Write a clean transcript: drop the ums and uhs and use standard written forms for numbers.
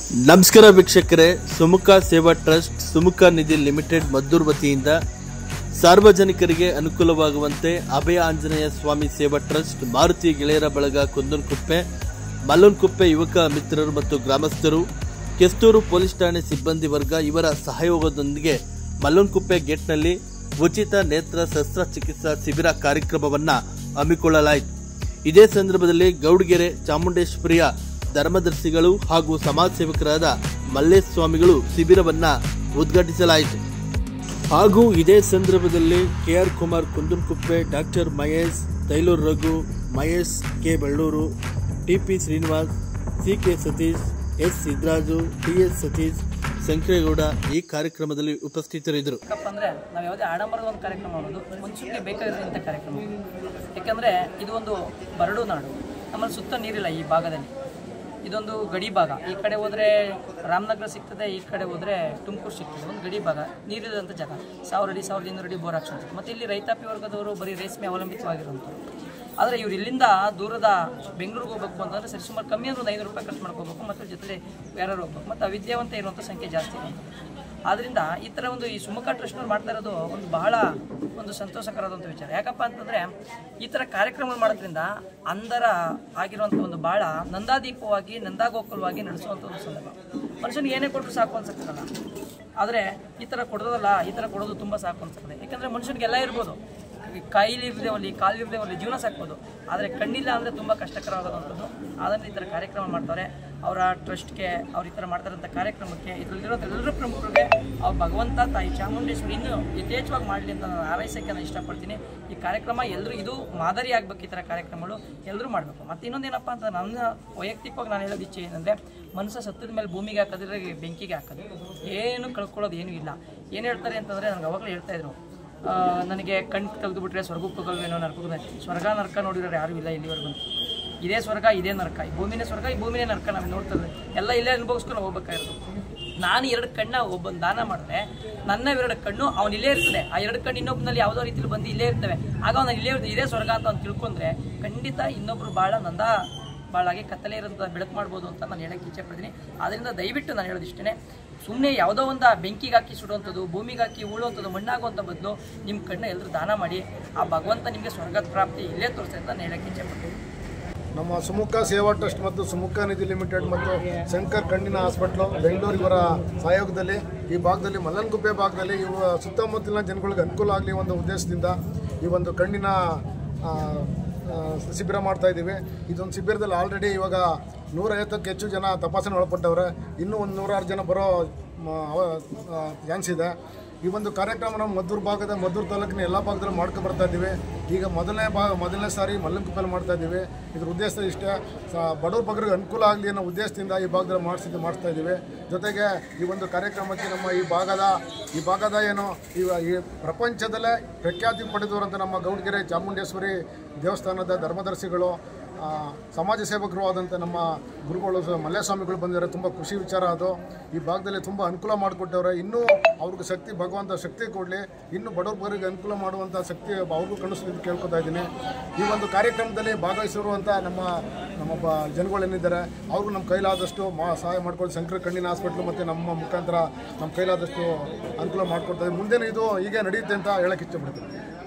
ನಮಸ್ಕಾರ ವೀಕ್ಷಕರೇ, Sumukha Seva trust Sumukha Nidhi limited Maddur ವತಿಯಿಂದ ಸಾರ್ವಜನಿಕರಿಗೆ ಅನುಕೂಲವಾಗುವಂತೆ ಅಭಯ ಆಂಜನೇಯ ಸ್ವಾಮಿ ಸೇವಾ ಟ್ರಸ್ಟ್ ಮಾರುತಿ ಗೆಳೆಯರ ಬಳಗ ಕುಂದನಕುಪ್ಪೆ, ಮಲ್ಲನಕುಪ್ಪೆ ಯುವಕ ಮಿತ್ರರು ಮತ್ತು ಗ್ರಾಮಸ್ಥರು, ಕೆಸ್ತೂರು ಪೊಲೀಸ್ ಠಾಣೆ ಸಿಬ್ಬಂದಿ ವರ್ಗ ಇವರ ಸಹಯೋಗದೊಂದಿಗೆ ಮಲ್ಲನಕುಪ್ಪೆ ಗೇಟ್ನಲ್ಲಿ ಉಚಿತ ನೇತ್ರ ಶಸ್ತ್ರಚಿಕಿತ್ಸಾ ಶಿಬಿರ ಕಾರ್ಯಕ್ರಮವನ್ನು ಹಮ್ಮಿಕೊಳ್ಳಲಾಯಿತು. ಇದೇ ಸಂದರ್ಭದಲ್ಲಿ ಗೌಡಗೆರೆ ಚಾಮುಂಡೇಶ್ವರಿಯ ಧರ್ಮದರ್ಶಿಗಳು ಹಾಗೂ ಸಮಾಜ ಸೇವಕರಾದ ಮಲ್ಲೇಶ್ ಸ್ವಾಮಿಗಳು ಶಿಬಿರವನ್ನು ಉದ್ಘಾಟಿಸಲಾಯಿತು. ಹಾಗೂ ಇದೇ ಸಂದರ್ಭದಲ್ಲಿ KR Kumar Kundanakuppe, doctor Mahesh Thailur, Raghu Mahesh K Bellur, TP Srinivas, CK Satish, S Siddaraju, TS Satish, Shankaregowda ಈ ಕಾರ್ಯಕ್ರಮದಲ್ಲಿ ಉಪಸ್ಥಿತರಿದ್ದರು. ಅಂದ್ರೆ ನಾವು ಯಾವುದೇ ಆಡಂಬರದ ಒಂದು ಕಾರ್ಯಕ್ರಮ ಮಾಡೋದು ಮನುಷ್ಯನಿಗೆ ಬೇಕಾಗಿರುವಂಥ ಕಾರ್ಯಕ್ರಮ. ಯಾಕೆಂದರೆ ಇದು ಒಂದು ಬರಡು ನಾಡು, ನಮ್ಮಲ್ಲಿ ಸುತ್ತ ನೀರಿಲ್ಲ. ಈ ಭಾಗದಲ್ಲಿ ಇದೊಂದು ಗಡಿ ಭಾಗ. ಈ ಕಡೆ ಹೋದರೆ ರಾಮನಗರ ಸಿಗ್ತದೆ, ಈ ಕಡೆ ಹೋದರೆ ತುಮಕೂರು ಸಿಗ್ತದೆ. ಒಂದು ಗಡಿ ಭಾಗ, ನೀರಿದಂಥ ಜಾಗ. 1000 ಅಡಿ 1200 ಅಡಿ ಬೋರ್ ಹಾಕ್ಸೋದು. ಮತ್ತು ಇಲ್ಲಿ ರೈತಾಪಿ ವರ್ಗದವರು ಬರೀ ರೇಷ್ಮೆ ಅವಲಂಬಿತವಾಗಿರುವಂಥವ್ರು. ಆದರೆ ಇವರು ಇಲ್ಲಿಂದ ದೂರದ ಬೆಂಗಳೂರಿಗೆ ಹೋಗ್ಬೇಕು ಅಂತಂದರೆ ಸರಿಸುಮಾರು ಕಮ್ಮಿ ಅಂದ್ರೆ 500 ರೂಪಾಯಿ ಖರ್ಚು ಮಾಡ್ಕೋಬೇಕು. ಮತ್ತು ಜೊತೆಲಿ ಯಾರು ಹೋಗ್ಬೇಕು. ಮತ್ತು ಅವಿದ್ಯಾವಂತ ಇರುವಂಥ ಸಂಖ್ಯೆ ಜಾಸ್ತಿ ಇದೆ. ಆದ್ದರಿಂದ ಈ ಥರ ಒಂದು ಈ ಸುಮುಖ ಟ್ರಸ್ಟ್ನವ್ರು ಮಾಡ್ತಾ ಇರೋದು ಒಂದು ಬಹಳ ಒಂದು ಸಂತೋಷಕರವಾದಂಥ ವಿಚಾರ. ಯಾಕಪ್ಪ ಅಂತಂದರೆ ಈ ಥರ ಕಾರ್ಯಕ್ರಮಗಳು ಮಾಡೋದ್ರಿಂದ ಅಂಧರ ಆಗಿರುವಂಥ ಒಂದು ಭಾಳ ನಂದಾದೀಪವಾಗಿ ನಂದಾಗೋಕುಲವಾಗಿ ನಡೆಸುವಂಥ ಒಂದು ಸಂದರ್ಭ. ಮನುಷ್ಯನಿಗೆ ಏನೇ ಕೊಟ್ಟರು ಸಾಕು ಅನ್ಸಕ್ಕಲ್ಲ. ಆದರೆ ಈ ಥರ ಕೊಡೋದಲ್ಲ, ಈ ಥರ ಕೊಡೋದು ತುಂಬ ಸಾಕು ಅನ್ಸುತ್ತದೆ. ಯಾಕಂದರೆ ಮನುಷ್ಯನಿಗೆಲ್ಲ ಇರ್ಬೋದು, ಕಾಯಿಲಿರ್ದೇವಲ್ಲಿ ಕಾಲಿರ್ದೇವಲ್ಲಿ ಜೀವನ ಸಾಕ್ಬೋದು. ಆದರೆ ಕಣ್ಣಿಲ್ಲ ಅಂದರೆ ತುಂಬ ಕಷ್ಟಕರವಾದಂಥದ್ದು. ಅದನ್ನು ಈ ಥರ ಕಾರ್ಯಕ್ರಮ ಮಾಡ್ತಾರೆ. ಅವರ ಟ್ರಸ್ಟ್ಗೆ ಅವ್ರು ಈ ಥರ ಮಾಡ್ತಾರಂಥ ಕಾರ್ಯಕ್ರಮಕ್ಕೆ ಇದರಲ್ಲಿರೋ ಎಲ್ಲರೂ ಪ್ರಮುಖರಿಗೆ ಅವ್ರ ಭಗವಂತ ತಾಯಿ ಚಾಮುಂಡೇಶ್ವರಿ ಇನ್ನೂ ಯಥೇಚ್ಛವಾಗಿ ಮಾಡಲಿ ಅಂತ ನಾನು ಹಾರೈಸೋಕ್ಕೆ ನಾನು ಇಷ್ಟಪಡ್ತೀನಿ. ಈ ಕಾರ್ಯಕ್ರಮ ಎಲ್ಲರೂ ಇದು ಮಾದರಿ ಆಗಬೇಕು. ಈ ಥರ ಕಾರ್ಯಕ್ರಮಗಳು ಎಲ್ಲರೂ ಮಾಡಬೇಕು. ಮತ್ತು ಇನ್ನೊಂದೇನಪ್ಪ ಅಂತ ನನ್ನ ವೈಯಕ್ತಿಕವಾಗಿ ನಾನು ಹೇಳೋದು ಇಚ್ಛೆ ಏನಂದರೆ, ಮನುಷ್ಯ ಸತ್ತದ ಮೇಲೆ ಭೂಮಿಗೆ ಹಾಕೋದ್ರೆ ಬೆಂಕಿಗೆ ಹಾಕೋದು, ಏನು ಕಳ್ಕೊಳ್ಳೋದು ಏನೂ ಇಲ್ಲ. ಏನು ಹೇಳ್ತಾರೆ ಅಂತಂದರೆ, ನನಗೆ ಅವಾಗಲೇ ಹೇಳ್ತಾಯಿದ್ರು, ನನಗೆ ಕಣ್ಣು ತೆಗೆದುಬಿಟ್ರೆ ಸ್ವರ್ಗಕ್ಕೆ ಹೋಗಲ್ವೇನೋ, ನರ್ಕಕ್ಕೆ. ಸ್ವರ್ಗ ನರ್ಕ ನೋಡಿರೋರು ಯಾರೂ ಇಲ್ಲ ಇಲ್ಲಿವರೆಗೂ. ಇದೇ ಸ್ವರ್ಗ ಇದೇ ನರ್ಕ, ಈ ಭೂಮಿನೇ ಸ್ವರ್ಗ ಈ ಭೂಮಿನೇ ನರ್ಕ. ನಾವು ನೋಡ್ತದೆ ಎಲ್ಲ ಇಲ್ಲೇ ಅನುಭವಿಸ್ಕೊಂಡು ಹೋಗ್ಬೇಕಾಗಿರೋದು. ನಾನು 2 ಕಣ್ಣ ಒಬ್ಬನ ದಾನ ಮಾಡಿದ್ರೆ ನನ್ನ 2 ಕಣ್ಣು ಅವನು ಇಲ್ಲೇ ಇರ್ತದೆ. ಆ 2 ಕಣ್ಣು ಇನ್ನೊಬ್ಬನಲ್ಲಿ ಯಾವುದೋ ರೀತಿಯಲ್ಲಿ ಬಂದು ಇಲ್ಲೇ ಇರ್ತವೆ. ಆಗ ಅವನು ಇಲ್ಲೇ ಇರ್ತದೆ, ಇದೇ ಸ್ವರ್ಗ ಅಂತ ಅವ್ನು ತಿಳ್ಕೊಂಡ್ರೆ ಖಂಡಿತ ಇನ್ನೊಬ್ರು ಭಾಳಾಗಿ ಕತ್ತಲೆ ಇರೋಂಥ ಬೆಳಕು ಮಾಡ್ಬೋದು ಅಂತ ನಾನು ಹೇಳೋಕ್ಕೆ ಇಚ್ಛೆ ಪಡ್ತೀನಿ. ಆದ್ದರಿಂದ ದಯವಿಟ್ಟು ನಾನು ಹೇಳೋದಿಷ್ಟೇ, ಸುಮ್ಮನೆ ಯಾವುದೋ ಒಂದು ಬೆಂಕಿಗೆ ಹಾಕಿ ಸುಡುವಂಥದ್ದು, ಭೂಮಿಗೆ ಹಾಕಿ ಉಳುವಂಥದ್ದು, ಮಣ್ಣಾಗುವಂಥ ಬದಲು ನಿಮ್ಮ ಕಣ್ಣ ಎಲ್ಲರೂ ದಾನ ಮಾಡಿ ಆ ಭಗವಂತ ನಿಮಗೆ ಸ್ವರ್ಗದ ಪ್ರಾಪ್ತಿ ಇಲ್ಲೇ ತೋರಿಸ್ತದೆ ಅಂತ ನಾನು ಹೇಳೋಕ್ಕೆ ಇಚ್ಛೆ ಪಡ್ತೀನಿ. ನಮ್ಮ ಸುಮುಖ ಸೇವಾ ಟ್ರಸ್ಟ್ ಮತ್ತು ಸುಮುಖ ನಿಧಿ ಲಿಮಿಟೆಡ್ ಮತ್ತು ಶಂಕರ್ ಕಣ್ಣಿನ ಹಾಸ್ಪಿಟ್ಲು ಬೆಂಗಳೂರು ಇವರ ಸಹಯೋಗದಲ್ಲಿ ಈ ಭಾಗದಲ್ಲಿ ಮಲ್ಲನಕುಪ್ಪೆ ಭಾಗದಲ್ಲಿ ಇವ ಸುತ್ತಮುತ್ತಲಿನ ಜನಗಳಿಗೆ ಅನುಕೂಲ ಆಗಲಿ ಒಂದು ಉದ್ದೇಶದಿಂದ ಈ ಒಂದು ಕಣ್ಣಿನ ಶಿಬಿರ ಮಾಡ್ತಾ ಇದ್ದೀವಿ. ಇದೊಂದು ಶಿಬಿರದಲ್ಲಿ ಆಲ್ರೆಡಿ ಇವಾಗ 150ಕ್ಕೂ ಹೆಚ್ಚು ಜನ ತಪಾಸಣೆ ಒಳಪಟ್ಟವ್ರೆ. ಇನ್ನೂ ಒಂದು 106 ಜನ ಬರೋ ಚಾನ್ಸ್ ಇದೆ. ಈ ಒಂದು ಕಾರ್ಯಕ್ರಮ ನಾವು ಮದ್ದೂರು ತಾಲೂಕಿನ ಎಲ್ಲ ಭಾಗದಲ್ಲೂ ಮಾಡ್ಕೊ ಬರ್ತಾ ಇದ್ದೀವಿ. ಈಗ ಮೊದಲನೇ ಸಾರಿ ಮಲ್ಲನಕುಪ್ಪೆಯಲ್ಲಿ ಮಾಡ್ತಾ ಇದ್ದೀವಿ. ಇದ್ರ ಉದ್ದೇಶ ಇಷ್ಟೇ, ಬಡವ್ರ ಬಗ್ಗರಿಗೆ ಅನುಕೂಲ ಆಗಲಿ ಅನ್ನೋ ಉದ್ದೇಶದಿಂದ ಈ ಭಾಗದಲ್ಲಿ ಮಾಡಿಸ್ತಾ ಇದ್ದೀವಿ. ಜೊತೆಗೆ ಈ ಒಂದು ಕಾರ್ಯಕ್ರಮಕ್ಕೆ ನಮ್ಮ ಈ ಭಾಗದ ಏನು ಈ ಪ್ರಪಂಚದಲ್ಲೇ ಪ್ರಖ್ಯಾತಿ ಪಡೆದವರಂತ ನಮ್ಮ ಗೌಡಗೆರೆ ಚಾಮುಂಡೇಶ್ವರಿ ದೇವಸ್ಥಾನದ ಧರ್ಮದರ್ಶಿಗಳು, ಸಮಾಜ ಸೇವಕರು ಆದಂಥ ನಮ್ಮ ಗುರುಗಳು ಮಲ್ಲೇಶ್ ಸ್ವಾಮಿಗಳು ಬಂದಿದ್ದಾರೆ. ತುಂಬ ಖುಷಿ ವಿಚಾರ ಅದು. ಈ ಭಾಗದಲ್ಲಿ ತುಂಬ ಅನುಕೂಲ ಮಾಡಿಕೊಟ್ಟವ್ರೆ. ಇನ್ನೂ ಅವ್ರಿಗೆ ಭಗವಂತ ಶಕ್ತಿ ಕೊಡಲಿ, ಇನ್ನೂ ಬಡವರಿಗೆ ಅನುಕೂಲ ಮಾಡುವಂಥ ಶಕ್ತಿ ಅವ್ರಿಗೂ ಕಳಿಸಲಿ ಅಂತ ಕೇಳ್ಕೊತಾ ಇದ್ದೀನಿ. ಈ ಒಂದು ಕಾರ್ಯಕ್ರಮದಲ್ಲಿ ಭಾಗವಹಿಸಿರುವಂಥ ನಮ್ಮ ಜನಗಳೇನಿದ್ದಾರೆ ಅವ್ರಿಗೂ ನಮ್ಮ ಕೈಲಾದಷ್ಟು ಸಹಾಯ ಮಾಡ್ಕೊಂಡು ಶಂಕರ್ ಕಣ್ಣಿನ ಹಾಸ್ಪಿಟ್ಲು ಮತ್ತು ನಮ್ಮ ಮುಖಾಂತರ ನಮ್ಮ ಕೈಲಾದಷ್ಟು ಅನುಕೂಲ ಮಾಡಿಕೊಡ್ತಾ ಇದ್ದೀವಿ. ಮುಂದೇನು ಇದು ಹೀಗೆ ನಡೆಯುತ್ತೆ ಅಂತ ಹೇಳೋಕ್ಕೆ ಇಷ್ಟಪಡ್ತೀನಿ.